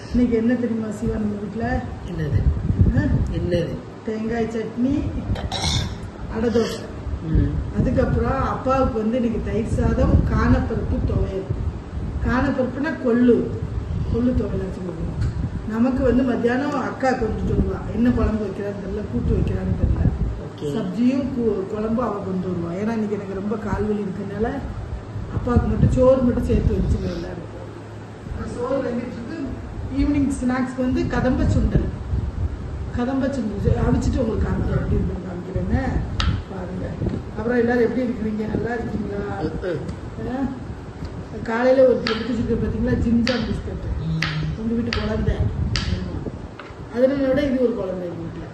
இன்னைக்கு என்ன தெரியுமா சிவா நம்ம வீட்டில்? என்னது என்னது? தேங்காய் சட்னி, அடை தோசை. அதுக்கப்புறம் அப்பாவுக்கு வந்து இன்னைக்கு தயிர் சாதம், காணப்பருப்பு துவையல். காணப்பருப்புனா கொள்ளு துவையல் வச்சு கொடுக்கணும். நமக்கு வந்து மத்தியானம் அக்கா கொண்டுட்டு வருவா. என்ன குழம்பு வைக்கிறான்னு தெரியல, கூட்டு வைக்கிறான்னு தெரியல. சப்ஜியும் குழம்பும் அவள் கொண்டு வருவா. ஏன்னா இன்னைக்கு எனக்கு ரொம்ப கால்வலி இருக்கிறதுனால அப்பாவுக்கு மட்டும் சோறு மட்டும் சேர்த்து வச்சுருவேன் எல்லாருக்கும். சோறு வந்துட்டு ஈவினிங் ஸ்நாக்ஸ்க்கு வந்து கதம்ப சுண்டல் அவிச்சிட்டு உங்களுக்கு காமிக்கிறேன். எப்படி இருக்குன்னு காமிக்கிறேன்னு பாருங்க. அப்புறம் எல்லாரும் எப்படி இருக்கிறீங்க? நல்லா இருக்கீங்களா? காலையில் ஒரு எடுத்துச்சுட்டு பார்த்தீங்களா, ஜிம்ஜாம் பிஸ்கட். உங்கள் வீட்டு குழந்தை, அதனால விட இது ஒரு குழந்தை எங்கள் வீட்டில்.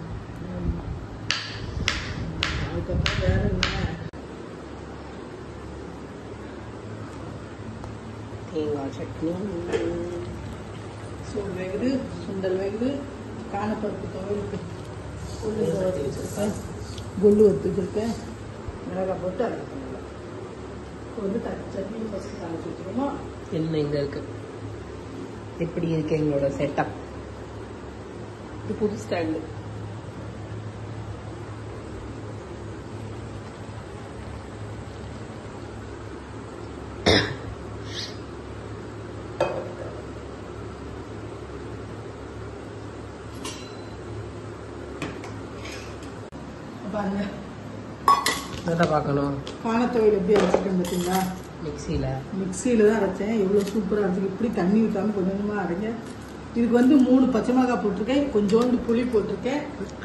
அதுக்கப்புறம் வேற என்ன? தேங்காய் சட்னி, சோறு வேகுது, சுண்டல் வேகுது, காணப்பருப்பு துவையலுக்கு கொள்ளு வறுத்து வச்சுருக்கேன். மிளகாய் போட்டு அரைக்கணும். இப்போ வந்து சட்னி ஃபஸ்ட்டு தாளிச்சு வச்சுக்கோமா. என்ன இங்கே இருக்கு? எப்படி இருக்கு எங்களோட செட்டப்? இது புது ஸ்டைல். பாருங்க, அதான் பார்க்கணும். காணத்துவையில் எப்படி அரைச்சிட்டேன் பார்த்தீங்களா? மிக்சியில் தான் அரைச்சேன். எவ்வளோ சூப்பராக அரைச்சி. இப்படி தண்ணி ஊற்றாமல் கொஞ்சம் கொஞ்சமாக அரைங்க. இதுக்கு வந்து 3 பச்சை மிளகாய் போட்டிருக்கேன், கொஞ்சோண்டு புளி போட்டிருக்கேன்,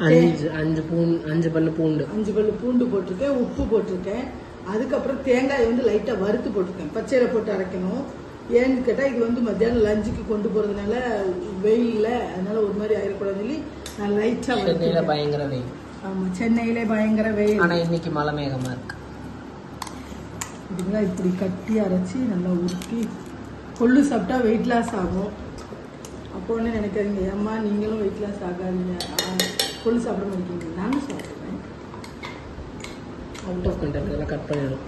5 பல்லு பூண்டு போட்டிருக்கேன், உப்பு போட்டிருக்கேன். அதுக்கப்புறம் தேங்காய் வந்து லைட்டாக வறுத்து போட்டிருக்கேன். பச்சையில் போட்டு அரைக்கணும். ஏன்னு கேட்டால் இது வந்து மத்தியானம் லஞ்சுக்கு கொண்டு போகிறதுனால வெயிலில், அதனால ஒரு மாதிரி ஆயிடக்கூடாதுன்னு சொல்லி நான் லைட்டாக சென்னையில் பயங்கர வெயில். ஆமாம், சென்னையிலே பயங்கர வெயில். ஆனால் இன்னைக்கு மழை மேகமாக இருக்கு. இதுக்கெல்லாம் இப்படி கட்டி அரைச்சி நல்லா உருட்டி கொள்ளு சாப்பிட்டா வெயிட் லாஸ் ஆகும். அப்போ ஒன்று நினைக்காதீங்க, அம்மா நீங்களும் வெயிட் லாஸ் ஆகாதீங்க, கொள்ளு சாப்பிட மாட்டீங்க. நானும் சாப்பிடுவேன். அவுட் ஆஃப் கண்டென்ட் இதெல்லாம் கட் பண்ணிடணும்.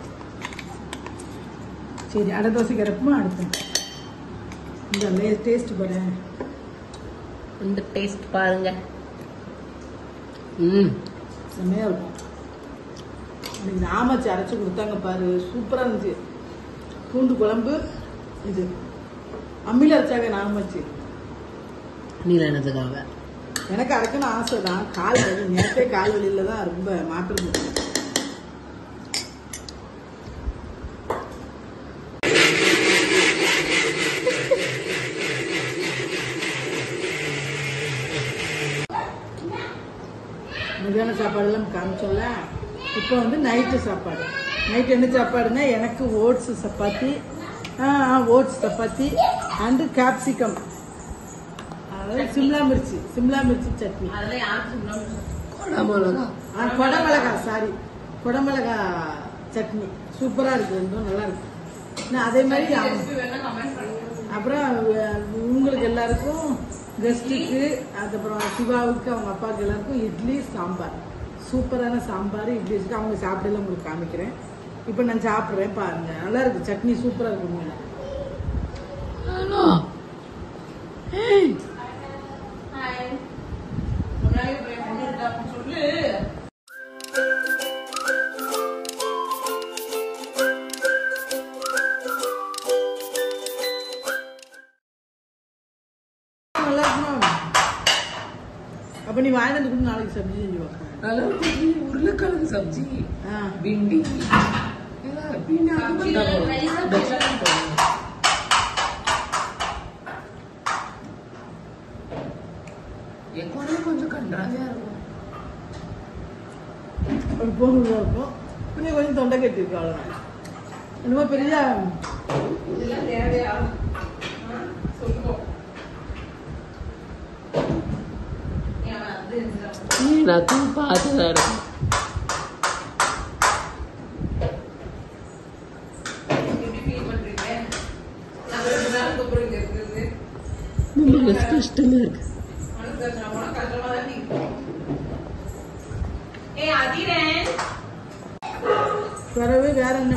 சரி, அடை தோசை கிடப்புமா அடுத்தேன். இந்த டேஸ்ட் பாரு, இந்த டேஸ்ட் பாருங்க. செம்மையாக இருக்கும். இன்னைக்கு நாமச்சு அரைச்சி கொடுத்தாங்க பாரு, சூப்பராக இருந்துச்சு. பூண்டு குழம்பு, இது அம்மியில் அரைச்சாங்க நாமச்சு. நீல என்னதுக்காக? எனக்கு அரைக்கணும் ஆசை தான். கால் வலி, நேரத்தே கால் வலியில் தான் ரொம்ப மாற்றம் இருக்கு. மதியான சாப்பாடெல்லாம் காமிச்சோம்ல. இப்போ வந்து நைட்டு சாப்பாடு. நைட்டு என்ன சாப்பாடுன்னா, எனக்கு ஓட்ஸ் சப்பாத்தி அண்டு கேப்சிகம், அதாவது சிம்லா மிர்ச்சி சட்னி. கொடமிளகா சட்னி சூப்பராக இருக்குது. இன்னும் நல்லா இருக்கு. நான் அதே மாதிரி அப்புறம் உங்களுக்கு எல்லாருக்கும், கெஸ்ட்டுக்கு, அதுக்கப்புறம் சிவாவுக்கு, அவங்க அப்பாவுக்கு எல்லாருக்கும் இட்லி சாம்பார். சூப்பரான சாம்பார் இட்லி வச்சுட்டு அவங்க சாப்பிடல உங்களுக்கு காமிக்கிறேன். இப்போ நான் சாப்பிட்றேன் பாருங்க. நல்லா இருக்கு, சட்னி சூப்பராக இருக்குங்க. நல்லா இருக்கணும். அப்ப நீ வாங்கிட்டு வந்து நாளைக்கு சப்ஜி செஞ்சு வைப்பேன். உருளைக்கிழங்கு சப்ஜி, பிண்டி கொஞ்சம் கண்டாதியா இருக்கும். போகுதா இருக்கும். இன்னும் கொஞ்சம் தொண்டை கட்டி இருக்கு, அவ்வளவுதான். என்னமோ பெரிய தேவையா சொல்லுவோம். எல்லாத்தையும் பார்த்துதான் இருக்கும். கஷ்டமா இருக்கு. பிறகு வேற என்ன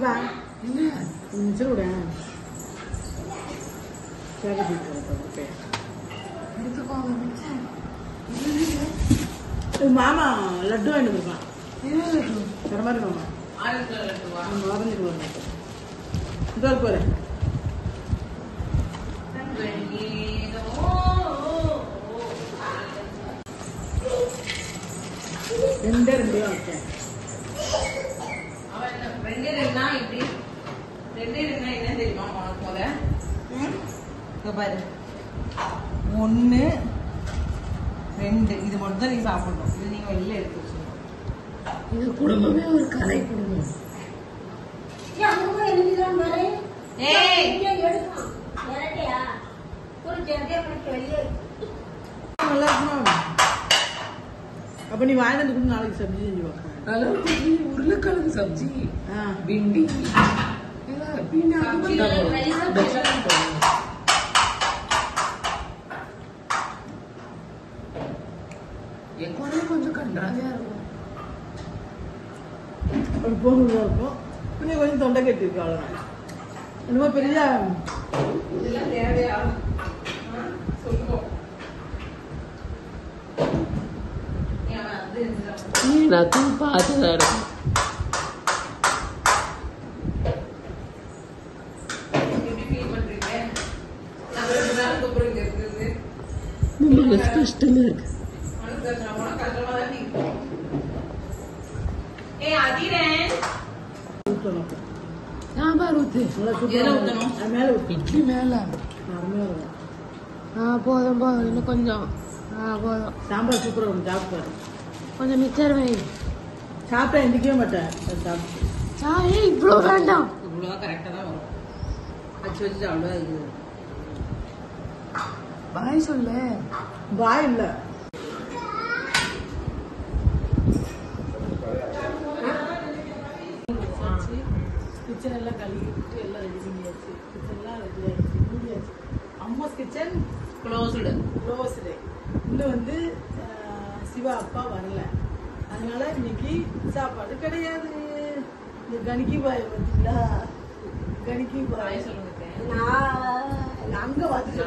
என்னப்பா என்ன மிச்சர் விட மாமா லட்டு வாங்கிட்டு இருப்பான் தர மாதிரி மாமா ஆரஞ்சு இதோ போறேன் ரெண்டே வைக்கேன் பாரு 1 2 இது மட்டும் தான் நீ சாப்பிடணும். இது நீங்க வெளில எடுத்து வச்சுக்கணும். இது குடும்பமே ஒரு கலை குடும்பம். நல்லா இருக்குமா? அப்ப நீ வாங்கிட்டு நாளைக்கு சப்ஜி செஞ்சு வைப்பேன். உருளைக்கிழங்கு சப்ஜி, பிண்டி கொஞ்சம் கண்டாதியா இருக்கும். ஒரு பொருள் இருக்கும். இன்னும் கொஞ்சம் தொண்டை கட்டி இருக்கு. அவ்வளவுதான். என்னமோ பெரிய இதெல்லாம் தேவையா சொல்லுவோம். எல்லாத்தையும் பார்த்துதான் இருக்கும். கஷ்டமா இருக்கு. போதும் போதும் இன்னும் கொஞ்சம் போதும். சாம்பார் சூப்பரா இருக்கும். சாப்பிட்டு கொஞ்சம் மிச்சர் வை. சாப்பிட்டா எந்திக்கவே மாட்டேன். சாயே இவ்வளோ வேண்டாம். இவ்வளோ கரெக்டாக தான் வரும். வச்சு வச்சு அவ்வளோ இது. பாய் சொல்லு. பாய் இல்லை. கிச்சன் எல்லாம் கழுவிட்டு எல்லாம் ரெடி பண்ணியாச்சு. கிச்சன்லாம் ரெடி ஆயிடுச்சு. மூடியாச்சு. Amma's kitchen closed. இன்னும் வந்து சிவா அப்பா வரல. அதனால இன்னைக்கு சாப்பாடு கிடையாது. இந்த கணிக்கி பாய் பார்த்தீங்களா? கணிக்கி பாய் சொல்லுங்க. அங்க வந்து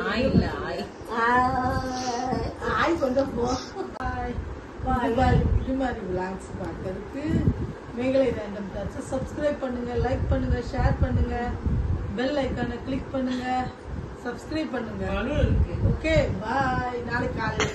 ஆய் கொண்டு போ. இது மாதிரி விளாக்ஸ் பார்க்கறதுக்கு மேகலை ரேண்டம் டாட்ஸை சப்ஸ்கிரைப் பண்ணுங்க, லைக் பண்ணுங்க, ஷேர் பண்ணுங்க, பெல் ஐக்கானை கிளிக் பண்ணுங்க, சப்ஸ்கிரைப் பண்ணுங்க. Okay bye. நாளைக்கு காலையில்